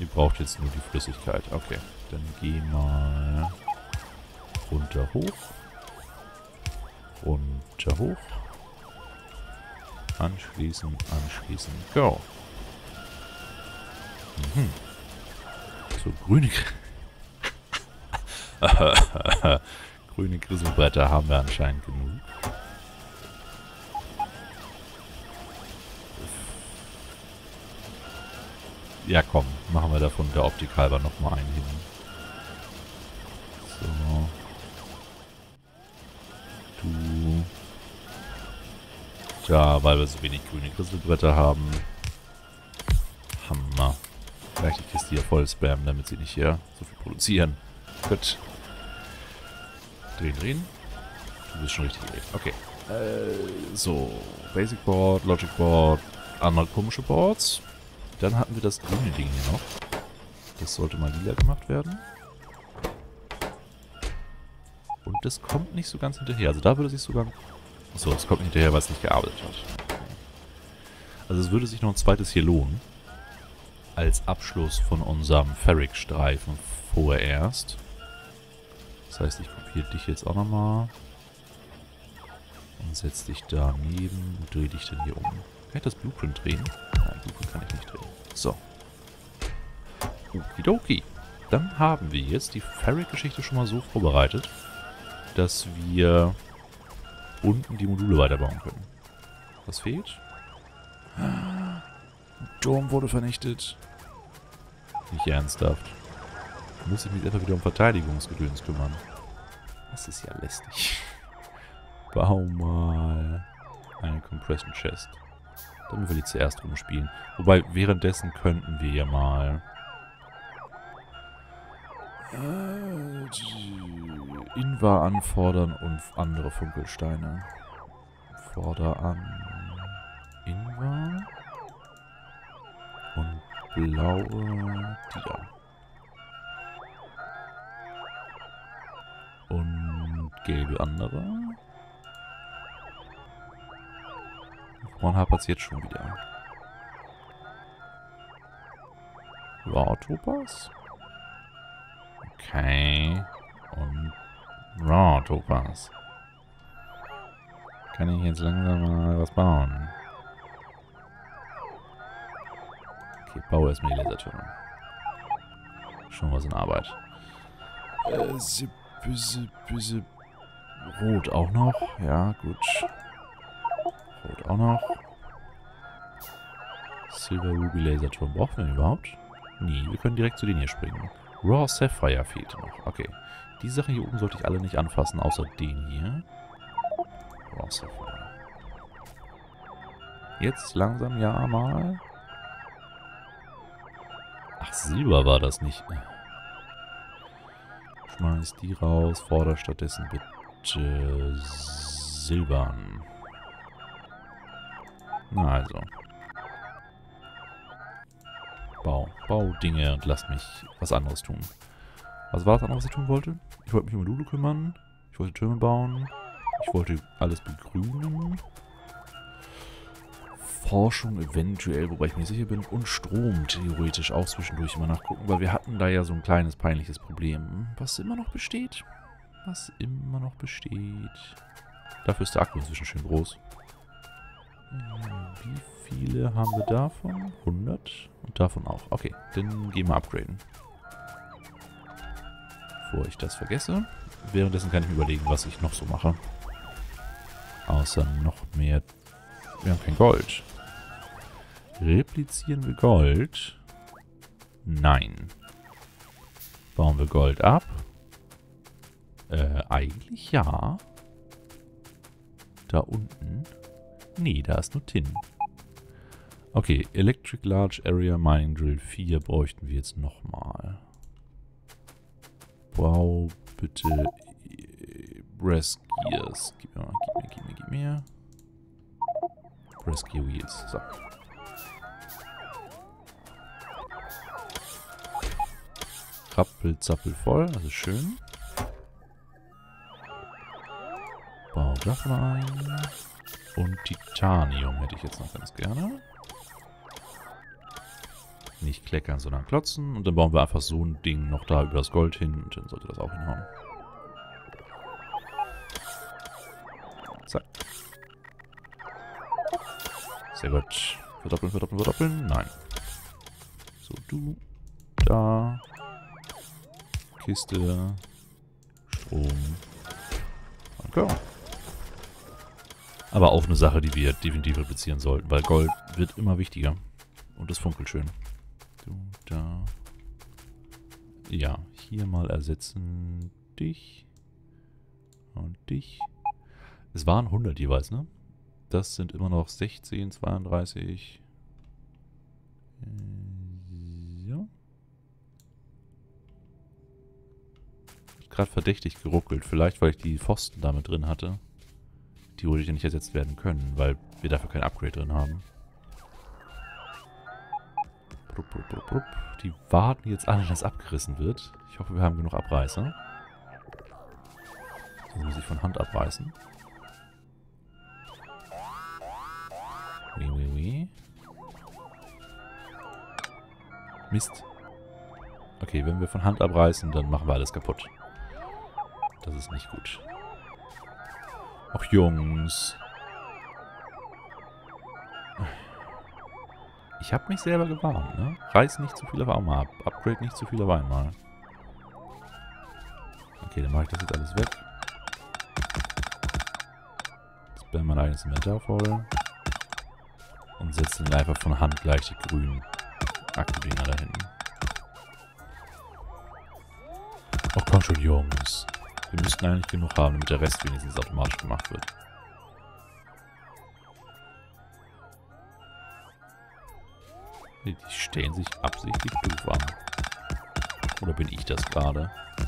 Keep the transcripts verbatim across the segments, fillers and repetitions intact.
Die braucht jetzt nur die Flüssigkeit. Okay, dann geh mal runter, hoch. Runter, hoch. Anschließen, anschließen, go. Mhm. So, grüne... grüne Grisselbretter haben wir anscheinend genug. Ja, komm, machen wir davon der Optik halber nochmal einen hin. So. Du. Ja, weil wir so wenig grüne Grisselbretter haben. Hammer. Gleich die Kiste hier voll spammen, damit sie nicht hier so viel produzieren. Gut. Drehen, drehen. Du bist schon richtig gedreht. Okay. Äh, so. Basic Board, Logic Board, andere komische Boards. Dann hatten wir das grüne Ding hier noch. Das sollte mal lila gemacht werden. Und das kommt nicht so ganz hinterher. Also da würde sich sogar... Achso, es kommt nicht hinterher, weil es nicht gearbeitet hat. Also es würde sich noch ein zweites hier lohnen. Als Abschluss von unserem Ferric-Streifen vorerst. Das heißt, ich kopiere dich jetzt auch nochmal. Und setze dich daneben und drehe dich dann hier um. Kann ich das Blueprint drehen? Nein, Blueprint kann ich nicht drehen. So. Okidoki. Dann haben wir jetzt die Ferric-Geschichte schon mal so vorbereitet, dass wir unten die Module weiterbauen können. Was fehlt? Turm wurde vernichtet. Nicht ernsthaft. Muss ich mich etwa wieder um Verteidigungsgedöns kümmern. Das ist ja lästig. Bau mal eine Compression Chest. Damit wir die zuerst rumspielen. Wobei, währenddessen könnten wir ja mal äh, Invar anfordern und andere Funkelsteine. Forder an Invar und blaue Dia. Und gelbe andere. Woran hapert es jetzt schon wieder? Raw Topaz? Okay. Und Raw Topaz. Kann ich jetzt langsam mal was bauen? Okay, baue erstmal die Lasertürme. Schon was in Arbeit. Äh, zip, zip, zip. Rot auch noch. Ja, gut. Rot auch noch. Silver Ruby Laserturm brauchen wir überhaupt? Nee, wir können direkt zu denen hier springen. Raw Sapphire fehlt noch. Okay. Die Sache hier oben sollte ich alle nicht anfassen, außer den hier. Raw Sapphire. Jetzt langsam ja mal. Ach, Silber war das nicht. Schmeiß die raus. Forder stattdessen bitte Silbern. Na also. Bau. Bau Dinge und lasst mich was anderes tun. Was war das andere, was ich tun wollte? Ich wollte mich um Module kümmern. Ich wollte Türme bauen. Ich wollte alles begrünen. Forschung eventuell, wobei ich mir sicher bin. Und Strom theoretisch auch zwischendurch immer nachgucken, weil wir hatten da ja so ein kleines peinliches Problem. Was immer noch besteht. Was immer noch besteht. Dafür ist der Akku inzwischen schön groß. Wie viele haben wir davon? hundert. Und davon auch. Okay, dann gehen wir upgraden. Bevor ich das vergesse. Währenddessen kann ich mir überlegen, was ich noch so mache. Außer noch mehr... Wir haben kein Gold. Replizieren wir Gold? Nein. Bauen wir Gold ab? Äh, eigentlich ja. Da unten... Nee, da ist nur Tin. Okay, Electric Large Area Mining Drill vier bräuchten wir jetzt nochmal. Bau bitte Brass Gears. Gib mir, gib mir, gib mir, gib mir. Brass Gear Wheels. So. Rappel, zappel voll, also schön. Bau das mal ein. Und Titanium hätte ich jetzt noch ganz gerne. nicht kleckern, sondern klotzen. Und dann bauen wir einfach so ein Ding noch da über das Gold hin. Und dann sollte das auch hinhauen. Zack. Sehr gut. Verdoppeln, verdoppeln, verdoppeln. Nein. So, du. Da. Kiste. Strom. Okay. Aber auch eine Sache, die wir definitiv replizieren sollten, weil Gold wird immer wichtiger. Und es funkelt schön. Du, da. Ja, hier mal ersetzen dich. Und dich. Es waren hundert jeweils, ne? Das sind immer noch sechzehn, zweiunddreißig. Äh, ja. Hat gerade verdächtig geruckelt. Vielleicht, weil ich die Pfosten damit drin hatte. Die würde ja nicht ersetzt werden können, weil wir dafür kein Upgrade drin haben. Brupp, brupp, brupp, brupp. Die warten jetzt alle, dass abgerissen wird. Ich hoffe, wir haben genug Abreißer. Sonst muss ich von Hand abreißen. Ui, ui, ui. Mist. Okay, wenn wir von Hand abreißen, dann machen wir alles kaputt. Das ist nicht gut. Ach, Jungs. Ich habe mich selber gewarnt, ne? Reiß nicht zu viel auf einmal ab. Upgrade nicht zu viel auf einmal. Okay, dann mache ich das jetzt alles weg. Spam mein eigenes Inventar voll. Und setze dann einfach von Hand gleich die grünen Akkudinger da hinten. Ach komm schon, Jungs. Wir müssten eigentlich genug haben, damit der Rest wenigstens automatisch gemacht wird. Die stellen sich absichtlich doof an. Oder bin ich das gerade?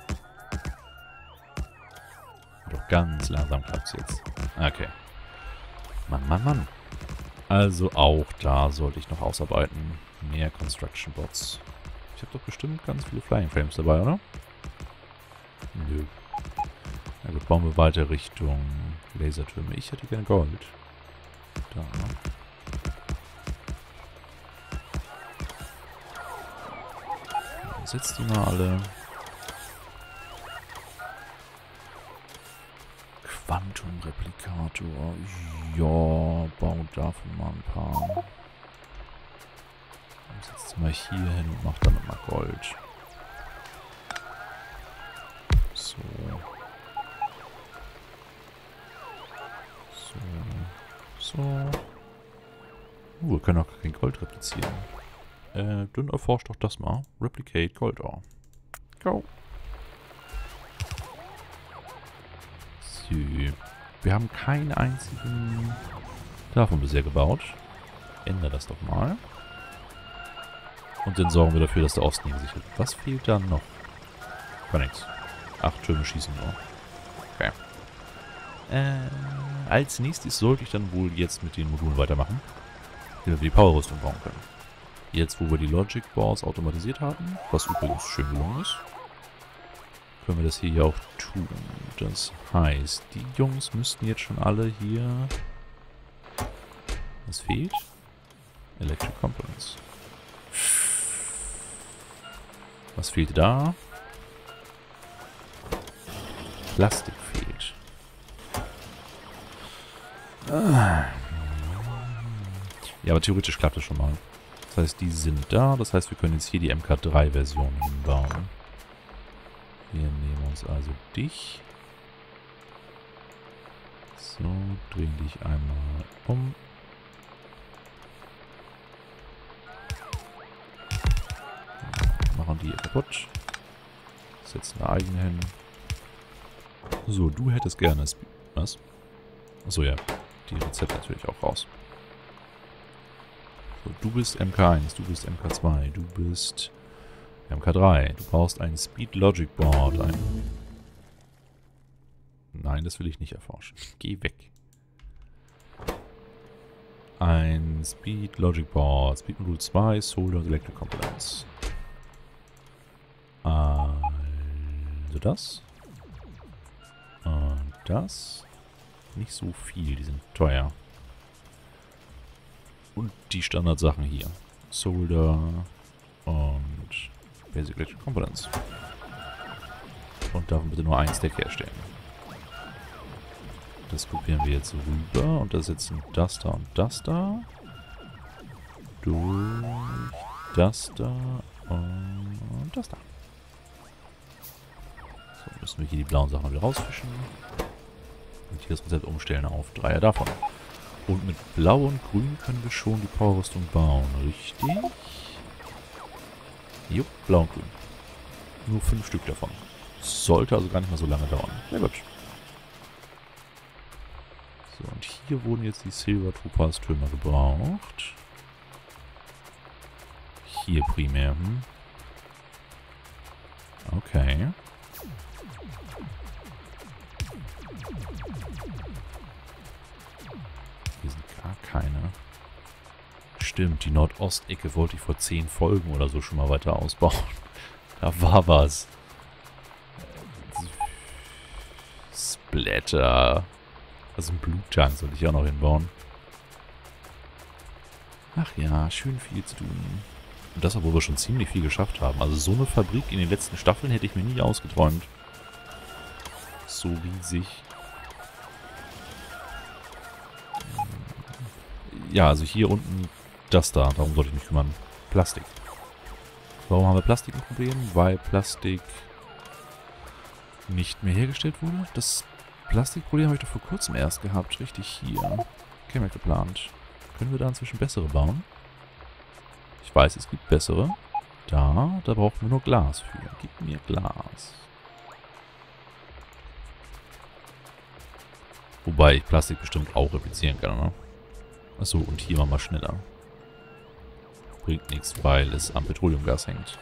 Doch ganz langsam klappt es jetzt. Okay. Mann, Mann, Mann. Also auch da sollte ich noch ausarbeiten. Mehr Construction Bots. Ich habe doch bestimmt ganz viele Flying Frames dabei, oder? Nö. Na gut, bauen wir weiter Richtung Lasertürme. Ich hätte gerne Gold. Da. Setzt die mal alle. Quantum-Replikator. Ja, baut davon mal ein paar. Setzt mal hier hin und macht damit mal Gold. So. So. So. Uh, wir können auch kein Gold replizieren. Äh, dann erforscht doch das mal. Replicate Gold Ore. Go. So. Wir haben keinen einzigen davon bisher gebaut. Ändere das doch mal. Und dann sorgen wir dafür, dass der Osten hier gesichert wird. Was fehlt dann noch? Gar nichts. Acht Türme schießen nur. Okay. Äh, als nächstes sollte ich dann wohl jetzt mit den Modulen weitermachen. Damit wir die Powerrüstung bauen können. Jetzt, wo wir die Logic Boards automatisiert haben, was übrigens schön gelungen ist, können wir das hier ja auch tun. Das heißt, die Jungs müssten jetzt schon alle hier... Was fehlt? Electric Components. Was fehlt da? Plastik fehlt. Ah. Ja, aber theoretisch klappt das schon mal. Das heißt, die sind da. Das heißt, wir können jetzt hier die M K drei Version hinbauen. Wir nehmen uns also dich. So, drehen dich einmal um. Machen die hier kaputt. Setzen eine eigene hin. So, du hättest gerne... Sp Was? Achso, ja. Die Rezepte natürlich auch raus. So, du bist M K eins, du bist M K zwei, du bist M K drei. Du brauchst ein Speed Logic Board. Ein Nein, das will ich nicht erforschen. Geh weg. Ein Speed Logic Board. Speed Modul zwei, Solder und Electric Components. Also das. Und das. Nicht so viel, die sind teuer. Und die Standardsachen hier. Solder, Basic Electric Components. Und davon bitte nur ein Stack herstellen. Das kopieren wir jetzt rüber und ersetzen das da und das da. Durch das da und das da. So, müssen wir hier die blauen Sachen wieder rausfischen. Und hier das Rezept umstellen auf Dreier davon. Und mit Blau und Grün können wir schon die Powerrüstung bauen, richtig? Jupp, Blau und Grün. Nur fünf Stück davon. Sollte also gar nicht mal so lange dauern. Sehr gut. So, und hier wurden jetzt die Silver Topaz Türme gebraucht. Hier primär. Hm. Okay. Hier sind gar keine. Stimmt, die Nordostecke wollte ich vor zehn Folgen oder so schon mal weiter ausbauen. Da war was. Splatter. Also ein Bluttank soll ich auch noch hinbauen. Ach ja, schön viel zu tun. Und das, obwohl wir schon ziemlich viel geschafft haben. Also so eine Fabrik in den letzten Staffeln hätte ich mir nie ausgeträumt. So riesig. Ja, also hier unten das da. Darum sollte ich mich kümmern. Plastik. Warum haben wir Plastik ein Problem? Weil Plastik nicht mehr hergestellt wurde. Das Plastikproblem habe ich doch vor kurzem erst gehabt. Richtig hier. Chemical geplant. Können wir da inzwischen bessere bauen? Ich weiß, es gibt bessere. Da, da brauchen wir nur Glas für. Gib mir Glas. Wobei ich Plastik bestimmt auch replizieren kann, ne? Achso, und hier machen wir schneller. Bringt nichts, weil es am Petroleumgas hängt.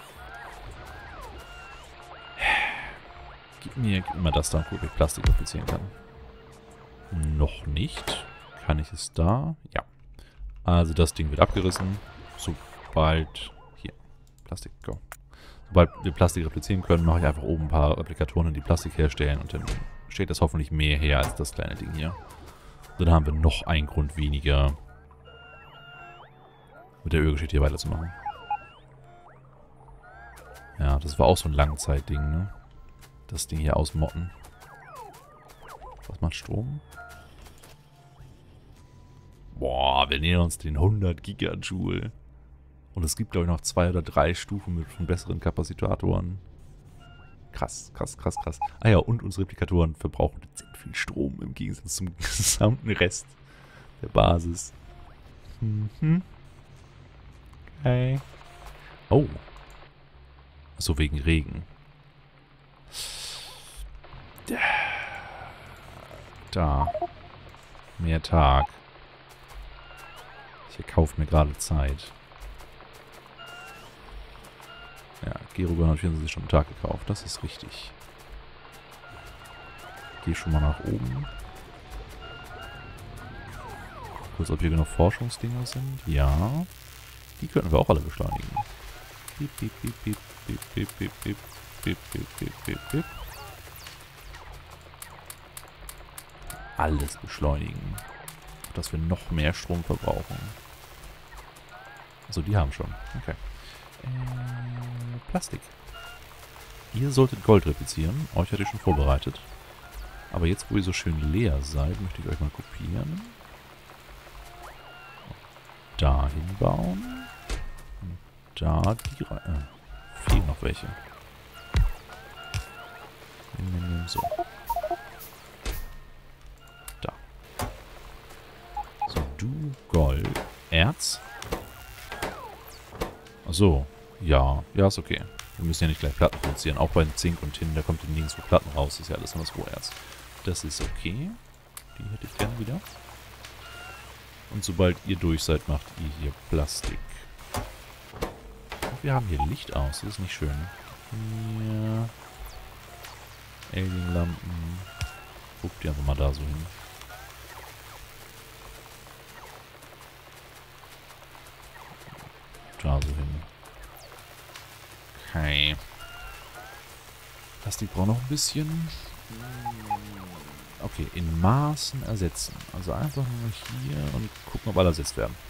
Gib mir, gib mir das da, wo ich Plastik replizieren kann. Noch nicht. Kann ich es da? Ja. Also das Ding wird abgerissen. Sobald... Hier. Plastik, go. Sobald wir Plastik replizieren können, mache ich einfach oben ein paar Replikatoren, die Plastik herstellen. Und dann steht das hoffentlich mehr her als das kleine Ding hier. Und dann haben wir noch einen Grund weniger, mit der Ölgeschichte hier weiterzumachen. Ja, das war auch so ein Langzeitding, ne? Das Ding hier ausmotten. Was macht Strom? Boah, wir nähern uns den hundert Gigajoule. Und es gibt, glaube ich, noch zwei oder drei Stufen mit von besseren Kapazitatoren. Krass, krass, krass, krass. Ah ja, und unsere Replikatoren verbrauchen sehr viel Strom im Gegensatz zum gesamten Rest der Basis. Mhm. Okay. Oh. So wegen Regen. Da. Mehr Tag. Ich erkaufe mir gerade Zeit. Ja, Gero hundertvierundsechzig Stunden Tag gekauft. Das ist richtig. Gehe schon mal nach oben. Kurz, ob hier genug Forschungsdinger sind. Ja. Die könnten wir auch alle beschleunigen. Piep, piep, piep, piep, piep, piep, piep, piep, piep, piep, piep, piep, piep. Alles beschleunigen. Dass wir noch mehr Strom verbrauchen. Also die haben schon. Okay. Äh, Plastik. Ihr solltet Gold replizieren. Euch hatte ich schon vorbereitet. Aber jetzt, wo ihr so schön leer seid, möchte ich euch mal kopieren. Dahin bauen. Und da die rein. Äh, fehlen noch welche. So. Da. So, du Gold. Erz. Ach so. Ja. Ja, ist okay. Wir müssen ja nicht gleich Platten produzieren. Auch bei Zink und Tin, da kommt ja nirgendwo Platten raus. Das ist ja alles nur das Roherz. Das ist okay. Die hätte ich gerne wieder. Und sobald ihr durch seid, macht ihr hier Plastik. Und wir haben hier Licht aus. Das ist nicht schön. Hier. Alien-Lampen. Guckt die einfach mal da so hin. Da so hin. Okay. Plastik braucht noch ein bisschen. Okay, in Maßen ersetzen. Also einfach nur hier und gucken, ob alle ersetzt werden.